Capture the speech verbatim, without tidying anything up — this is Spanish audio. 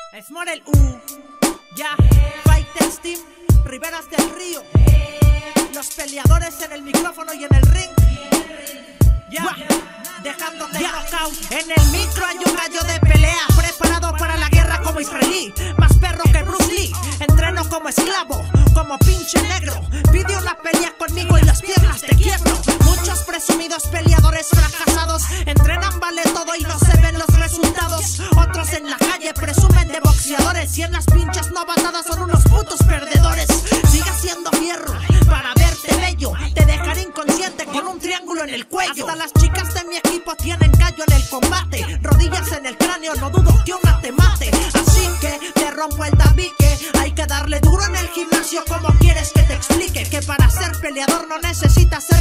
Smore el U, ya, Fighters Team, Riberas del Río, los peleadores en el micrófono y en el ring, ya, dejándote knockout. En el micro hay un gallo de pelea, preparado para la guerra como israelí, más perro que Bruce Lee, entreno como esclavo, como pinche negro, pide una pelea conmigo y las piernas te quiebro. Muchos presumidos peleadores fracasados entrenan vale todo y no se ven los resultados. Otros en la calle presumen de boxeadores y en las pinches novatadas son unos putos perdedores. Sigue siendo fierro para verte bello, te dejaré inconsciente con un triángulo en el cuello. Hasta las chicas de mi equipo tienen callo en el combate, rodillas en el cráneo, no dudo que una te mate. Así que te rompo el tabique, hay que darle duro en el gimnasio. Como quieres que te explique que para ser peleador no necesitas ser